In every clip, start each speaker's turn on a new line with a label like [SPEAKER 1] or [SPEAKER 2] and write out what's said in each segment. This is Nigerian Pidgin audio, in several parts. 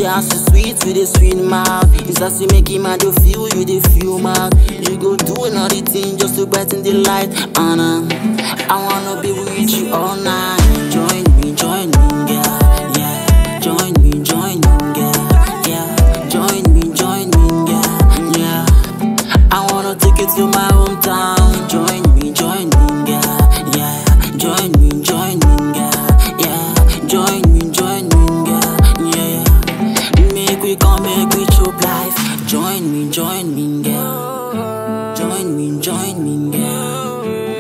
[SPEAKER 1] girl, so sweet with a sweet mouth. It's as you make him do feel, you dey feel mouth. You go do another thing just to brighten the light. Anna, I wanna be with you all night. Join me, girl. Yeah, join me, girl. Yeah, join me, girl. Yeah, I wanna take you to my hometown. Join me, girl. Yeah, join me, girl. Yeah, join me, girl. Yeah, make we come, make we chop life. Join me, girl. Join me, girl.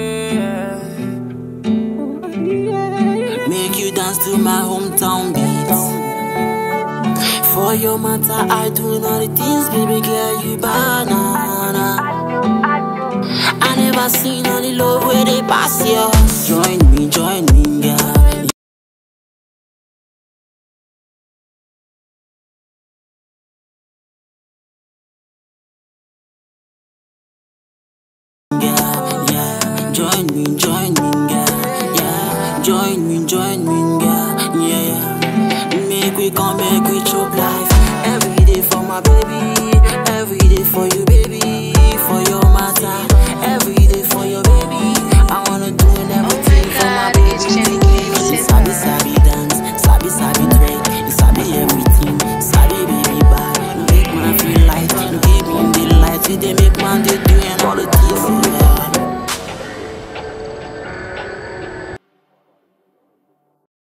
[SPEAKER 1] Make you dance to my hometown beats. For your matter, I do all the things, baby girl, you banana. I never seen any love where they pass yours. Join me, girl. Yeah, join me,